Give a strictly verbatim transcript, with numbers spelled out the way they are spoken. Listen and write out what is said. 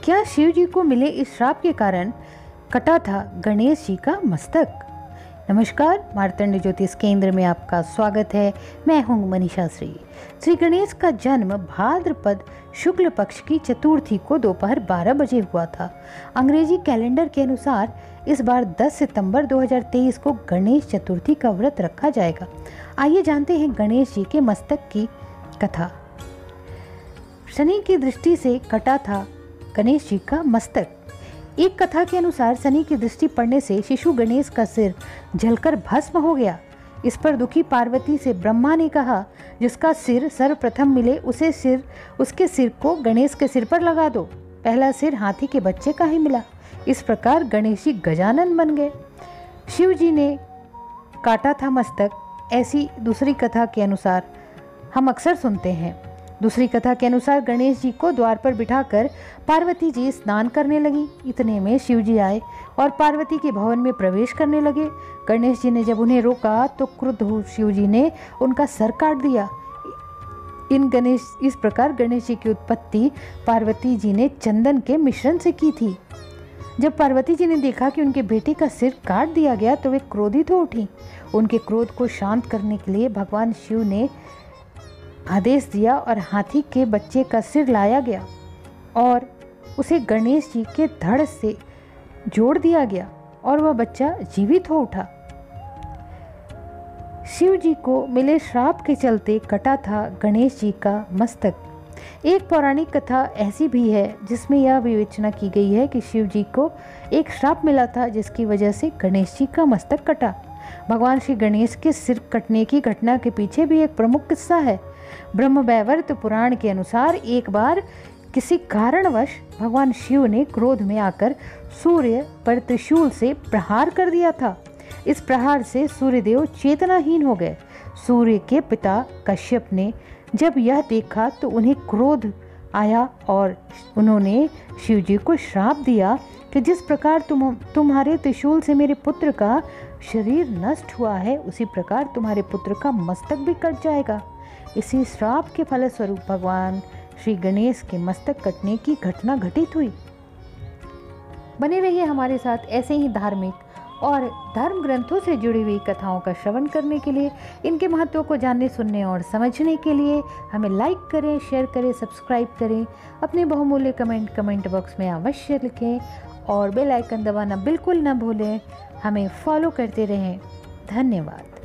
क्या शिव जी को मिले इस श्राप के कारण कटा था गणेश जी का मस्तक? नमस्कार, मार्तंड ज्योतिष केंद्र में आपका स्वागत है। मैं हूँ मनीषा श्री। श्री गणेश का जन्म भाद्रपद शुक्ल पक्ष की चतुर्थी को दोपहर बारह बजे हुआ था। अंग्रेजी कैलेंडर के अनुसार इस बार दस सितंबर दो हज़ार तेईस को गणेश चतुर्थी का व्रत रखा जाएगा। आइए जानते हैं गणेश जी के मस्तक की कथा। शनि की दृष्टि से कटा था गणेश जी का मस्तक। एक कथा के अनुसार शनि की दृष्टि पड़ने से शिशु गणेश का सिर जलकर भस्म हो गया। इस पर दुखी पार्वती से ब्रह्मा ने कहा, जिसका सिर सर्वप्रथम मिले उसे सिर उसके सिर को गणेश के सिर पर लगा दो। पहला सिर हाथी के बच्चे का ही मिला। इस प्रकार गणेश जी गजानन बन गए। शिव जी ने काटा था मस्तक, ऐसी दूसरी कथा के अनुसार हम अक्सर सुनते हैं। दूसरी कथा के अनुसार गणेश जी को द्वार पर बिठाकर पार्वती जी स्नान करने लगी। इतने में शिव जी आए और पार्वती के भवन में प्रवेश करने लगे। गणेश जी ने जब उन्हें रोका तो क्रुद्ध हो शिव जी ने उनका सर काट दिया। इन गणेश इस प्रकार गणेश जी की उत्पत्ति पार्वती जी ने चंदन के मिश्रण से की थी। जब पार्वती जी ने देखा कि उनके बेटे का सिर काट दिया गया तो वे क्रोधित हो उठी। उनके क्रोध को शांत करने के लिए भगवान शिव ने आदेश दिया और हाथी के बच्चे का सिर लाया गया और उसे गणेश जी के धड़ से जोड़ दिया गया और वह बच्चा जीवित हो उठा। शिव जी को मिले श्राप के चलते कटा था गणेश जी का मस्तक। एक पौराणिक कथा ऐसी भी है जिसमें यह विवेचना की गई है कि शिव जी को एक श्राप मिला था जिसकी वजह से गणेश जी का मस्तक कटा। भगवान श्री गणेश के सिर कटने की घटना के पीछे भी एक प्रमुख किस्सा है। ब्रह्म वैवर्त पुराण के अनुसार एक बार किसी कारणवश भगवान शिव ने क्रोध में आकर सूर्य पर त्रिशूल से प्रहार कर दिया था। इस प्रहार से सूर्यदेव चेतनाहीन हो गए। सूर्य के पिता कश्यप ने जब यह देखा तो उन्हें क्रोध आया और उन्होंने शिव जी को श्राप दिया कि जिस प्रकार तुम तुम्हारे त्रिशूल से मेरे पुत्र का शरीर नष्ट हुआ है उसी प्रकार तुम्हारे पुत्र का मस्तक भी कट जाएगा। इसी श्राप के फलस्वरूप भगवान श्री गणेश के मस्तक कटने की घटना घटित हुई। बने रहिए हमारे साथ ऐसे ही धार्मिक और धर्म ग्रंथों से जुड़ी हुई कथाओं का श्रवण करने के लिए। इनके महत्व को जानने, सुनने और समझने के लिए हमें लाइक करें, शेयर करें, सब्सक्राइब करें। अपने बहुमूल्य कमेंट कमेंट बॉक्स में अवश्य लिखें और बेल आइकन दबाना बिल्कुल न भूलें। हमें फॉलो करते रहें। धन्यवाद।